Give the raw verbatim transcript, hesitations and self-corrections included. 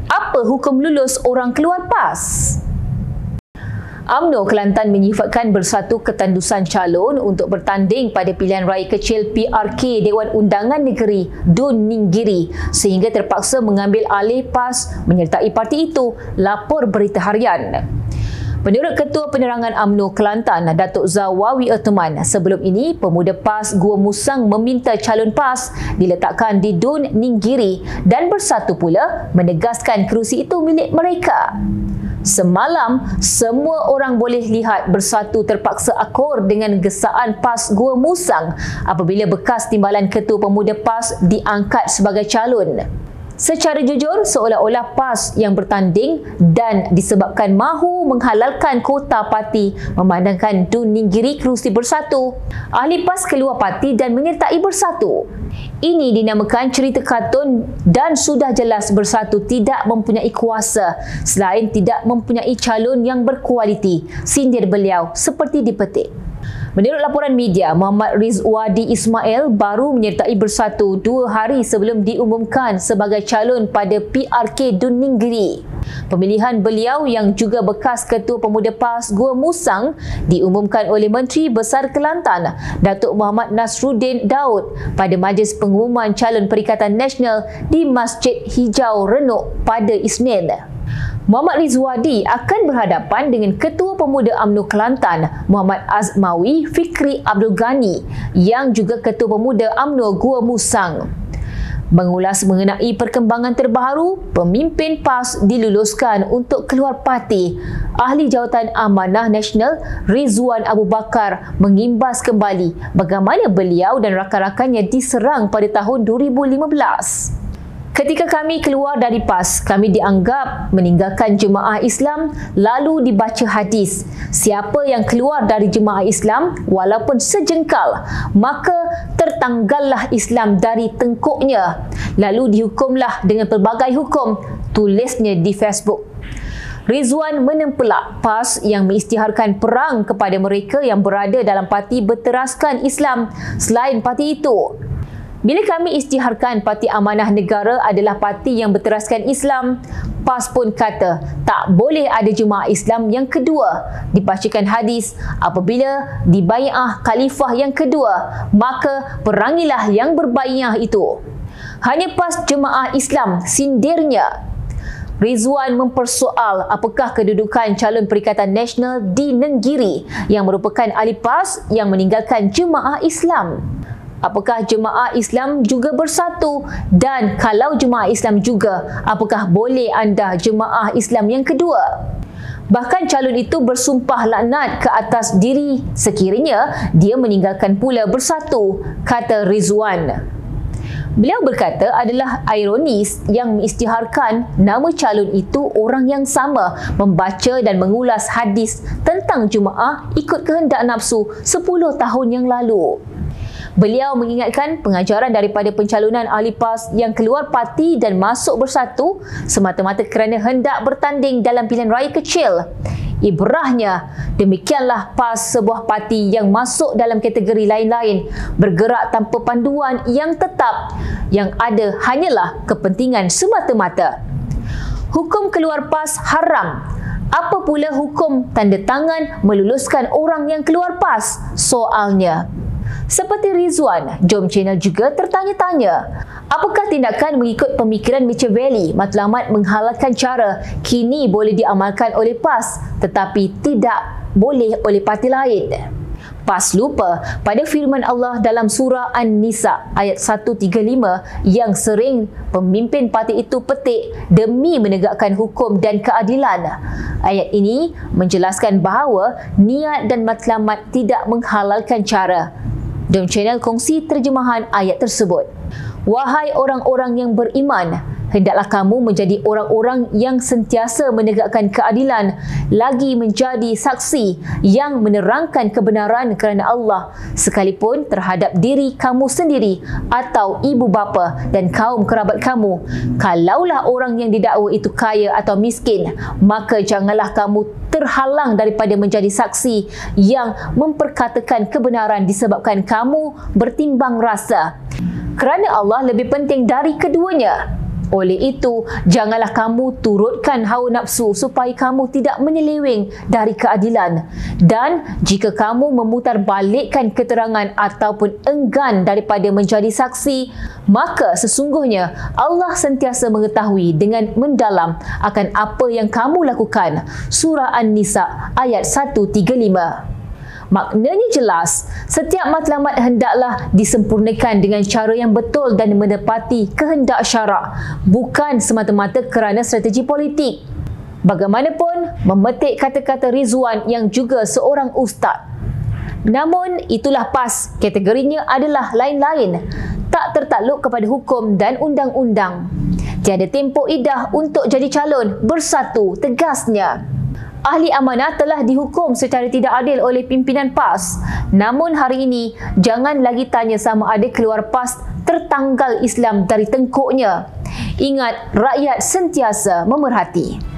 Apa hukum lulus orang keluar PAS? UMNO Kelantan menyifatkan bersatu ketandusan calon untuk bertanding pada pilihan raya kecil P R K Dewan Undangan Negeri Dun Ninggiri sehingga terpaksa mengambil alih PAS menyertai parti itu, lapor Berita Harian. Menurut Ketua Penerangan UMNO Kelantan, Datuk Zawawi Uthman, sebelum ini pemuda PAS Gua Musang meminta calon PAS diletakkan di Dun Ninggiri dan bersatu pula menegaskan kerusi itu milik mereka. Semalam, semua orang boleh lihat bersatu terpaksa akur dengan gesaan PAS Gua Musang apabila bekas timbalan Ketua Pemuda PAS diangkat sebagai calon. Secara jujur, seolah-olah PAS yang bertanding dan disebabkan mahu menghalalkan kota parti memandangkan Dun Ninggiri kerusi bersatu. Ahli PAS keluar parti dan menyertai bersatu. Ini dinamakan cerita kartun dan sudah jelas bersatu tidak mempunyai kuasa selain tidak mempunyai calon yang berkualiti, sindir beliau seperti dipetik. Menurut laporan media, Muhammad Rizwadi Ismail baru menyertai bersatu dua hari sebelum diumumkan sebagai calon pada P R K Dun Ninggiri. Pemilihan beliau yang juga bekas Ketua Pemuda PAS Gua Musang diumumkan oleh Menteri Besar Kelantan, Datuk Muhammad Nasruddin Daud pada majlis pengumuman calon Perikatan Nasional di Masjid Hijau Renuk pada Isnin. Muhammad Rizwadi akan berhadapan dengan Ketua Pemuda UMNO Kelantan, Muhammad Azmawi Fikri Abdul Ghani yang juga Ketua Pemuda UMNO Gua Musang. Mengulas mengenai perkembangan terbaru, pemimpin PAS diluluskan untuk keluar parti. Ahli Jawatan Amanah Nasional Rizwan Abu Bakar mengimbas kembali bagaimana beliau dan rakan-rakannya diserang pada tahun dua ribu lima belas. Ketika kami keluar dari PAS, kami dianggap meninggalkan jemaah Islam lalu dibaca hadis. Siapa yang keluar dari jemaah Islam walaupun sejengkal, maka tertanggallah Islam dari tengkuknya. Lalu dihukumlah dengan pelbagai hukum, tulisnya di Facebook. Rizwan menempelak PAS yang mengisytiharkan perang kepada mereka yang berada dalam parti berteraskan Islam selain parti itu. Bila kami isytiharkan Parti Amanah Negara adalah parti yang berteraskan Islam, PAS pun kata tak boleh ada jemaah Islam yang kedua. Dibacakan hadis, apabila dibai'ah khalifah yang kedua, maka perangilah yang berbai'ah itu. Hanya PAS jemaah Islam, sindirnya. Rizwan mempersoal apakah kedudukan calon Perikatan Nasional di Ninggiri yang merupakan ahli PAS yang meninggalkan jemaah Islam. Apakah jemaah Islam juga bersatu? Dan kalau jemaah Islam juga, apakah boleh anda jemaah Islam yang kedua? Bahkan calon itu bersumpah laknat ke atas diri sekiranya dia meninggalkan pula bersatu, kata Rizwan. Beliau berkata adalah ironis yang mengisytiharkan nama calon itu orang yang sama membaca dan mengulas hadis tentang jemaah ikut kehendak nafsu sepuluh tahun yang lalu. Beliau mengingatkan pengajaran daripada pencalonan ahli PAS yang keluar parti dan masuk bersatu semata-mata kerana hendak bertanding dalam pilihan raya kecil. Ibrahnya, demikianlah PAS sebuah parti yang masuk dalam kategori lain-lain, bergerak tanpa panduan yang tetap, yang ada hanyalah kepentingan semata-mata. Hukum keluar PAS haram. Apa pula hukum tanda tangan meluluskan orang yang keluar PAS? Soalnya. Seperti Rizwan, Jom Channel juga tertanya-tanya, apakah tindakan mengikut pemikiran Machiavelli matlamat menghalalkan cara kini boleh diamalkan oleh PAS tetapi tidak boleh oleh parti lain? PAS lupa pada firman Allah dalam surah An-Nisa ayat seratus tiga puluh lima yang sering pemimpin parti itu petik demi menegakkan hukum dan keadilan. Ayat ini menjelaskan bahawa niat dan matlamat tidak menghalalkan cara. Jom Channel kongsi terjemahan ayat tersebut. Wahai orang-orang yang beriman, hendaklah kamu menjadi orang-orang yang sentiasa menegakkan keadilan, lagi menjadi saksi yang menerangkan kebenaran kerana Allah, sekalipun terhadap diri kamu sendiri atau ibu bapa dan kaum kerabat kamu. Kalaulah orang yang didakwa itu kaya atau miskin, maka janganlah kamu terhalang daripada menjadi saksi yang memperkatakan kebenaran disebabkan kamu bertimbang rasa. Kerana Allah lebih penting dari keduanya. Oleh itu, janganlah kamu turutkan hawa nafsu supaya kamu tidak menyeleweng dari keadilan. Dan jika kamu memutarbalikkan keterangan ataupun enggan daripada menjadi saksi, maka sesungguhnya Allah sentiasa mengetahui dengan mendalam akan apa yang kamu lakukan. Surah An-Nisa ayat seratus tiga puluh lima. Maknanya jelas, setiap matlamat hendaklah disempurnakan dengan cara yang betul dan menepati kehendak syarak, bukan semata-mata kerana strategi politik. Bagaimanapun, memetik kata-kata Rizwan yang juga seorang ustaz. Namun, itulah PAS, kategorinya adalah lain-lain, tak tertakluk kepada hukum dan undang-undang. Tiada tempoh idah untuk jadi calon, bersatu, tegasnya. Ahli amanah telah dihukum secara tidak adil oleh pimpinan PAS. Namun hari ini, jangan lagi tanya sama ada keluar PAS tertanggal Islam dari tengkuknya. Ingat, rakyat sentiasa memerhati.